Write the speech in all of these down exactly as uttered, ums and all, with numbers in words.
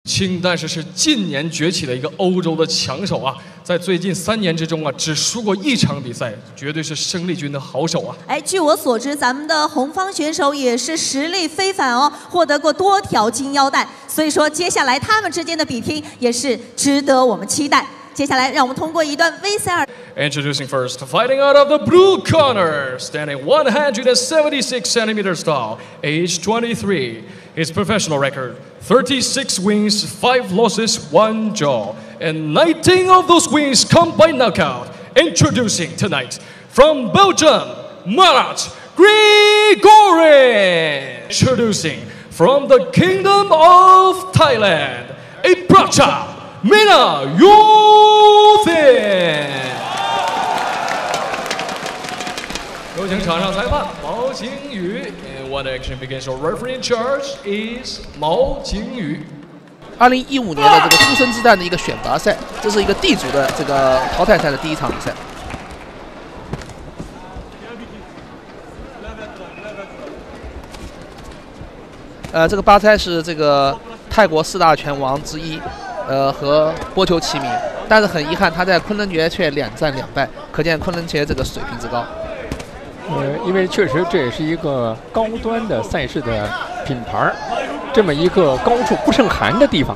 清但是是近年崛起的一个欧洲的强手啊，在最近三年之中啊，只输过一场比赛，绝对是生力军的好手啊！ 哎，据我所知，咱们的红方选手也是实力非凡哦，获得过多条金腰带，所以说接下来他们之间的比拼也是值得我们期待。接下来，让我们通过一段 V 赛尔。 Introducing first, fighting out of the blue corner, standing one hundred seventy-six centimeters tall, age twenty-three. His professional record: thirty-six wins, five losses, one draw, and nineteen of those wins come by knockout. Introducing tonight, from Belgium, Marat, Grigorian. Introducing from the Kingdom of Thailand, Aikpracha, Meenayothin. 有请场上裁判毛景宇。And one action begins. So referee in charge is 毛景宇。 二零一五年的这个诸神之战的一个选拔赛，这是一个地主的这个淘汰赛的第一场比赛。呃，这个巴猜是这个泰国四大拳王之一，呃，和波球齐名。但是很遗憾，他在昆仑决却两战两败，可见昆仑决这个水平之高。 呃，因为确实这也是一个高端的赛事的品牌，这么一个高处不胜寒的地方。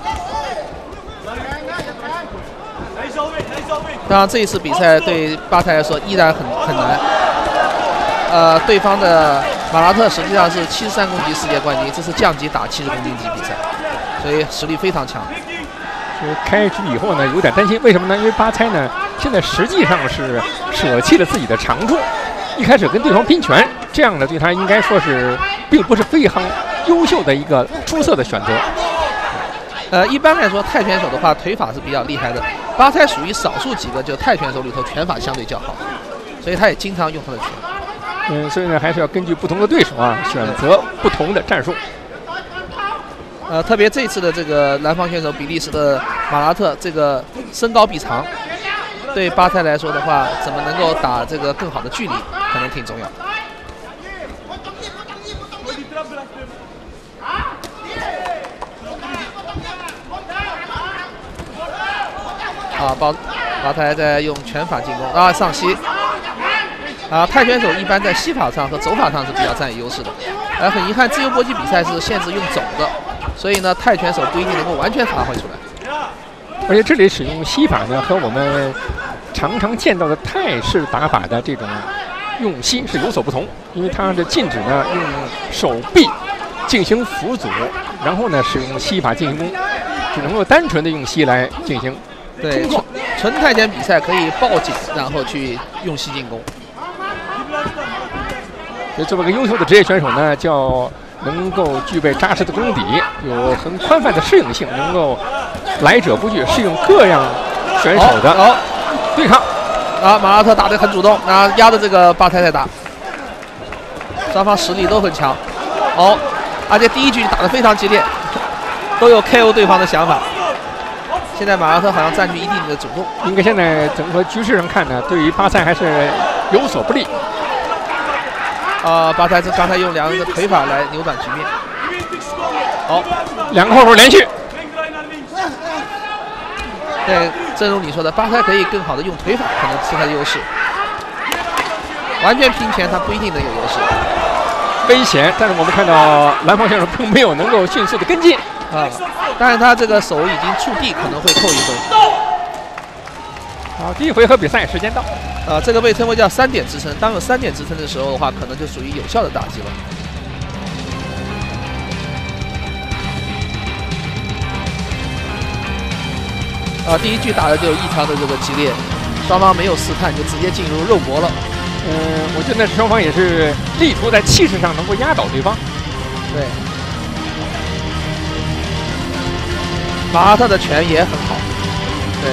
当然，这一次比赛对巴泰来说依然很很难。呃，对方的马拉特实际上是七十三公斤世界冠军，这是降级打七十公斤级比赛，所以实力非常强。 所以开局以后呢，有点担心，为什么呢？因为巴猜呢，现在实际上是舍弃了自己的长处。 一开始跟对方拼拳，这样呢对他应该说是并不是非常优秀的一个出色的选择。 呃，一般来说，泰拳手的话腿法是比较厉害的，巴猜属于少数几个就泰拳手里头拳法相对较好，所以他也经常用他的拳。 嗯，所以呢还是要根据不同的对手啊选择不同的战术。 呃，特别这次的这个南方选手比利时的马拉特，这个身高臂长。 对巴泰来说的话，怎么能够打这个更好的距离，可能挺重要。啊，巴巴泰在用拳法进攻啊，上膝。啊，泰拳手一般在膝法上和走法上是比较占有优势的。而很遗憾，自由搏击比赛是限制用走的，所以呢，泰拳手不一定能够完全发挥出来。 而且这里使用膝法呢，和我们 常常见到的泰式打法的这种用膝是有所不同，因为它的禁止呢用手臂进行辅佐，然后呢使用膝法进行攻，只能够单纯的用膝来进行冲撞。 纯泰拳比赛可以抱紧，然后去用膝进攻。 所以作为一个优秀的职业选手呢，就要能够具备扎实的功底，有很宽泛的适应性，能够来者不拒，适应各样选手的好对抗。 啊，马拉特打得很主动，啊，压着这个巴泰在打，双方实力都很强。哦，而且第一局打得非常激烈，都有 K O 对方的想法。现在马拉特好像占据一定的主动。 应该现在整个局势上看呢，对于巴塞还是有所不利。 啊，巴泰这刚才用两人的腿法来扭转局面。好， 两个后手连续。 对，正如你说的，巴泰可以更好的用腿法，可能是他的优势。完全拼拳，他不一定能有优势。 危险，但是我们看到蓝方选手并没有能够迅速的跟进啊，但是他这个手已经触地，可能会扣一分。 好，第一回合比赛时间到。 啊，这个被称为叫三点支撑。当有三点支撑的时候的话，可能就属于有效的打击了。 啊，第一局打的就异常的这个激烈，双方没有试探就直接进入肉搏了。 嗯，我觉得双方也是力图在气势上能够压倒对方。 对，马拉特的拳也很好。对，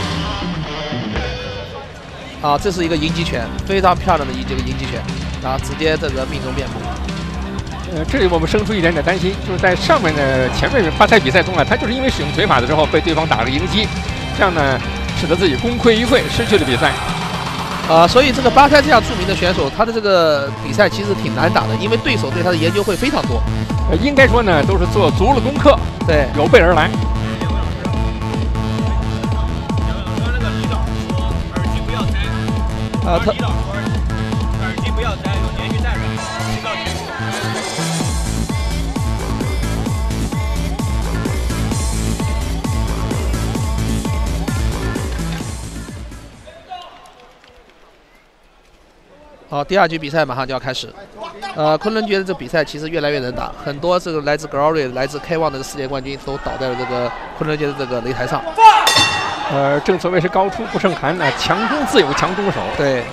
啊，这是一个迎击拳，非常漂亮的一这个迎击拳，啊，直接这个命中面部。 呃，这里我们生出一点点担心，就是在上面的前面巴塞比赛中啊，他就是因为使用腿法的时候被对方打了个迎击，这样呢，使得自己功亏一篑，失去了比赛。 啊、呃，所以这个巴泰这样著名的选手，他的这个比赛其实挺难打的，因为对手对他的研究会非常多。 呃，应该说呢，都是做足了功课， 对， 有备而来。 啊，他。 耳机不要摘，有连续戴着，警告你。 好，第二局比赛马上就要开始。呃，昆仑决的这比赛其实越来越能打，很多这个来自 Grigorian、来自 K 一 的世界冠军都倒在了这个昆仑决的这个擂台上。 呃，正所谓是高出不胜寒呢，强中自有强中手。 对。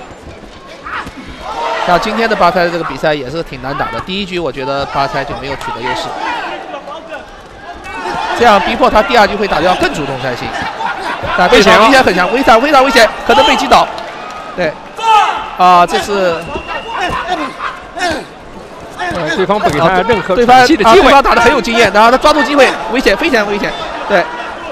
像今天的巴泰的这个比赛也是挺难打的，第一局我觉得巴泰就没有取得优势，这样逼迫他第二局会打得要更主动才行。但危险危险很强，非常非常危险，可能被击倒。对。啊，这是， 呃，对方不给他任何对方喘息的机会， 对方打得很有经验，然后他抓住机会，危险，非常危险，对，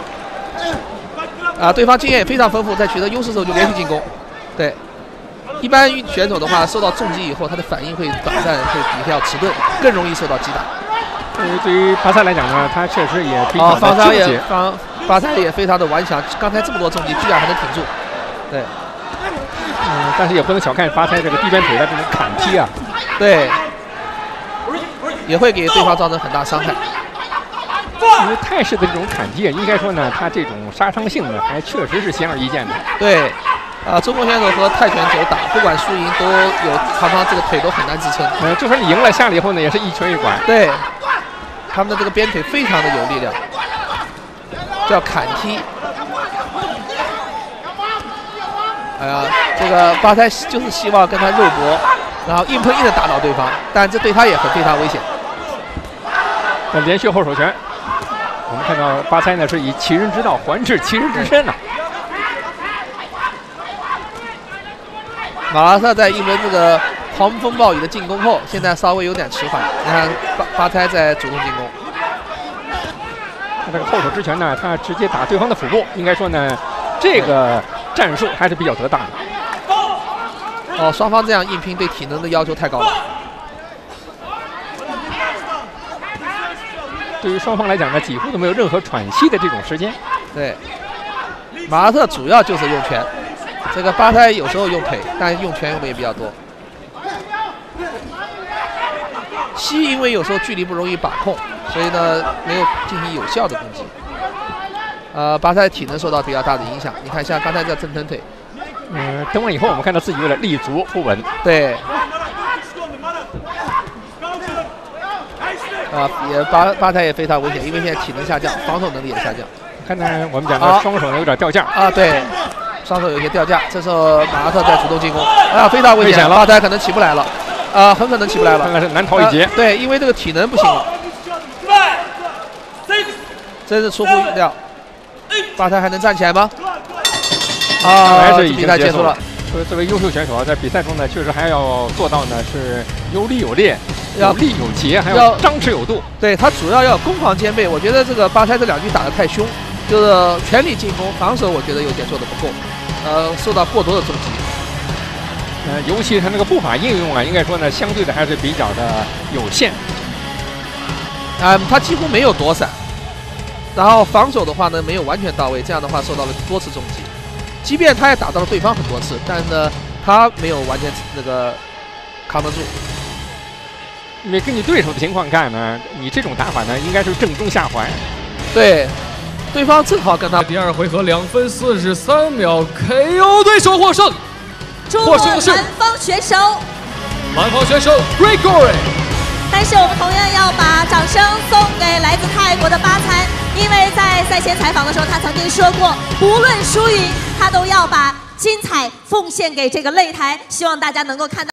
啊，对方经验也非常丰富，在取得优势的时候就连续进攻，对，一般选手的话，受到重击以后，他的反应会短暂，会比较迟钝，更容易受到击打。 呃，对于巴塞来讲呢，他确实也比较的纠结， 也方巴塞也非常的顽强，刚才这么多重击，居然还能挺住，对。 嗯，但是也不能小看巴塞这个低边腿的这种砍踢啊， 对，也会给对方造成很大伤害。 因为泰式的这种砍踢，应该说呢，它这种杀伤性呢，还确实是显而易见的。 对，啊、呃，中国选手和泰拳手打，不管输赢都有常常这个腿都很难支撑。 呃，就算你赢了，下来以后呢，也是一拳一拐。 对，他们的这个边腿非常的有力量，叫砍踢。哎呀，这个巴泰就是希望跟他肉搏，然后硬碰硬的打倒对方，但这对他也很非常危险。 那连续后手拳，我们看到巴塞呢是以其人之道还治其人之身呐、 啊。马拉特在应对这个狂风暴雨的进攻后，现在稍微有点迟缓。你看巴巴泰在主动进攻， 他这个后手之拳呢，他直接打对方的腹部，应该说呢，这个战术还是比较得当的。 哦，双方这样硬拼对体能的要求太高了。 对于双方来讲呢，几乎都没有任何喘息的这种时间。 对，马拉特主要就是用拳，这个巴泰有时候用腿，但用拳用的也比较多。西因为有时候距离不容易把控，所以呢没有进行有效的攻击。呃，巴泰体能受到比较大的影响。你看，像刚才这正蹬腿， 嗯，蹬完以后我们看到自己有点立足不稳。 对。啊，也巴巴泰也非常危险，因为现在体能下降，防守能力也下降。 看看我们讲的双手呢有点掉架啊，对，双手有些掉架。这时候马拉特在主动进攻，啊，非常危险了，巴泰可能起不来了，啊，很可能起不来了， 看看是难逃一劫、 呃。对，因为这个体能不行了，真是出乎意料。巴泰还能站起来吗？啊， 还是已比赛结束了。 作为优秀选手啊，在比赛中呢，确实还要做到呢是有力有力。有力有节，还要张弛有度。 对他主要要攻防兼备。我觉得这个巴泰这两局打得太凶，就是全力进攻，防守我觉得有点做得不够，呃，受到过多的重击。 呃，尤其他那个步法应用啊，应该说呢，相对的还是比较的有限。 啊、嗯，他几乎没有躲闪，然后防守的话呢没有完全到位，这样的话受到了多次重击。即便他也打到了对方很多次，但呢他没有完全那个扛得住。 因为根据对手的情况看呢，你这种打法呢，应该是正中下怀。 对，对方正好跟他。 第二回合两分四十三秒 K O 对手获胜。 获胜的是南方选手。 南方选手 Grigorian。 但是我们同样要把掌声送给来自泰国的巴参，因为在赛前采访的时候，他曾经说过，不论输赢，他都要把精彩奉献给这个擂台，希望大家能够看到。